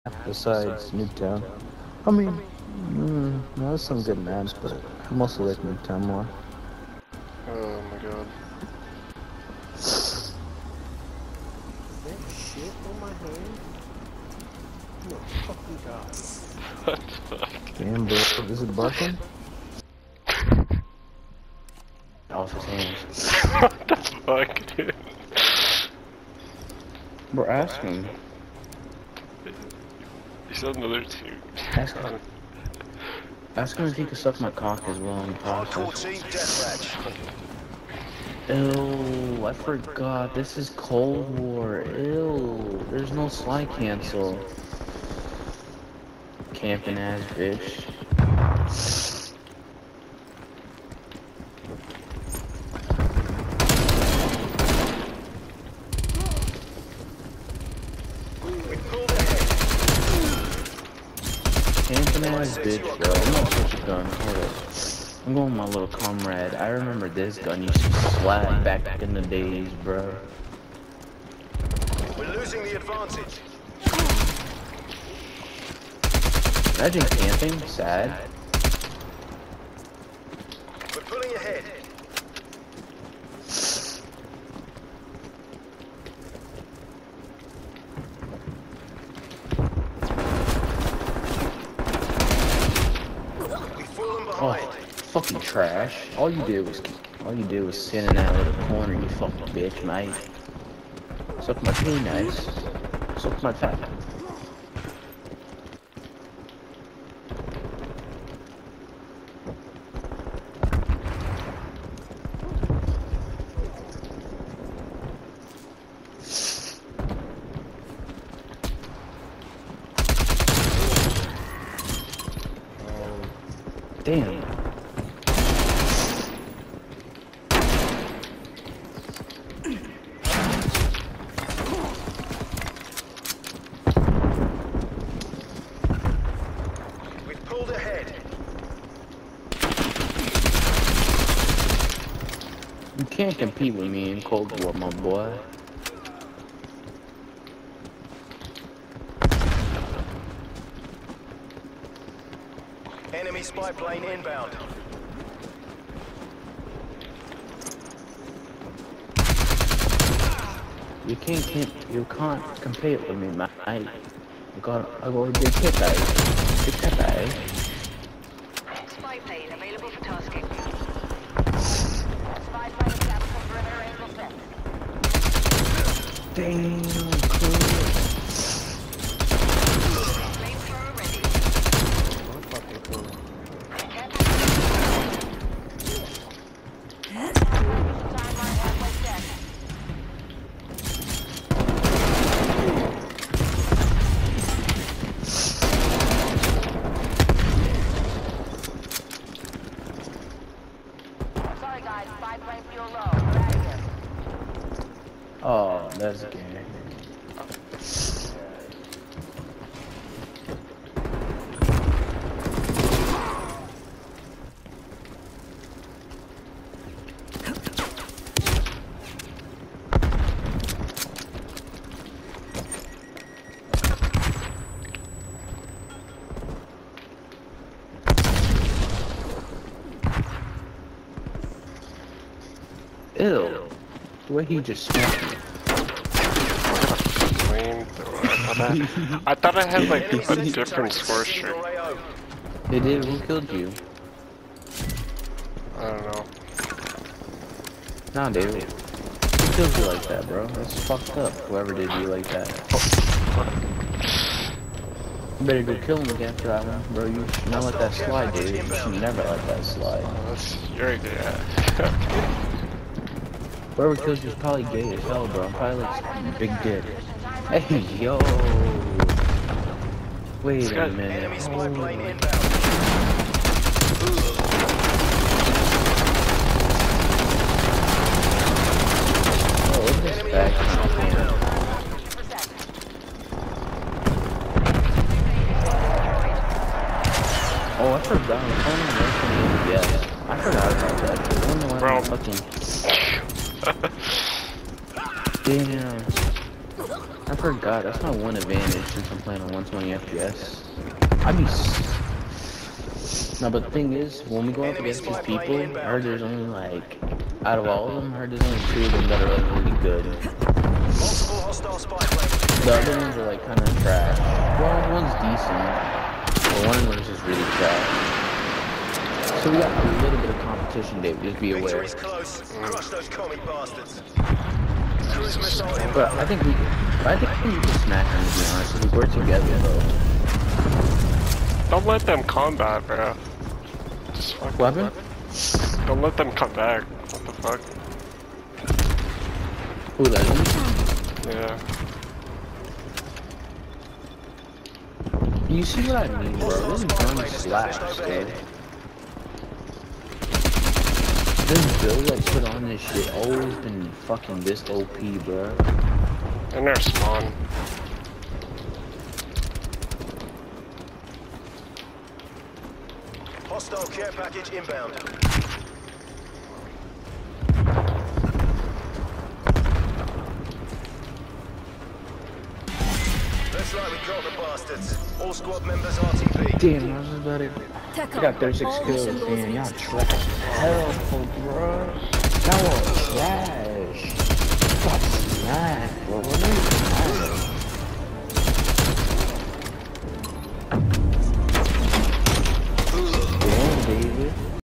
besides Nuketown. I mean, there's some good maps, but I mostly like Nuketown more. Oh my god. Is there shit on my hand? No fucking god. What the fuck? Damn, bro, is it barking? Off his hands. What the fuck, dude? Bro, ask him. He said another two. Ask him. Ask him if he could suck my cock as well in the Hardcore process. team deathmatch. Ew, I forgot. This is Cold War. Ew, there's no slide cancel. Camping ass bitch. Camping ass bitch, bro. I'm gonna switch a gun. Hold up. I'm going with my little comrade. I remember this gun used to slap back in the days, bro. We're losing the advantage. Imagine camping, sad. We're pulling ahead. We've fallen Oh, behind. fucking trash. All you do was sit in that little corner, you fucking bitch, mate. Suck my penis. Suck my fat. Damn. We've pulled ahead. You can't compete with me in Cold War, my boy. Enemy spy plane inbound. You can't compete with me, mate. I got a big hit, though. Big hit, though. Spy plane available for tasking. Spy plane established on perimeter angle set. Damn, cool. Flamethrower ready. I'm fucking cool. Timeline halfway set. Sorry guys, spy plane fuel low. We're out of here. Oh, that's gay. Ew. The way he just smacked me. Flamethrower. I thought I had like a different score streak. They did. Who killed you? I don't know. Nah, dude. Who killed you like that, bro? That's fucked up. Whoever did you like that. You better go kill him again after that one, bro. You should not let that slide, dude. You should never let that slide. Oh, that's your idea. Whoever kills you is probably gay as hell, bro. Probably like big dick. Hey, yo. Wait a minute. Enemy spy plane Holy- inbound. Oh, look at this Enemy back. missile inbound. Oh, I forgot. I'm calling him yes. I forgot about that. Cause I wonder why Bro. I'm fucking... Damn. I forgot, that's my one advantage since I'm playing on 120 FPS. No, but the thing is, when we go up against these people, I heard there's only like, out of all of them, I heard there's only 2 of them that are like really good. Multiple hostile spy planes. The other ones are like kind of trash. Well, one's decent, but one of them is just really trash. So we got a little bit of competition, Dave, just be aware. Victory's close. Crush those commie bastards. Cruise missile inbound. But I think we can smack them, to be honest, if we work together, though. Don't let them combat, bro. Just fuck Weapon? Don't let them come back. What the fuck? Who, that? Yeah. You see what I mean, bro? This gun slaps, dude. This build I put on this shit always been fucking this OP, bro. And they're spawn. Hostile care package inbound. Looks like we got the bastards. All squad members RTB. Damn, I was about to... I got 36 kills, man. Y'all trash. Hell, bro. Y'all trash. Fuck smash.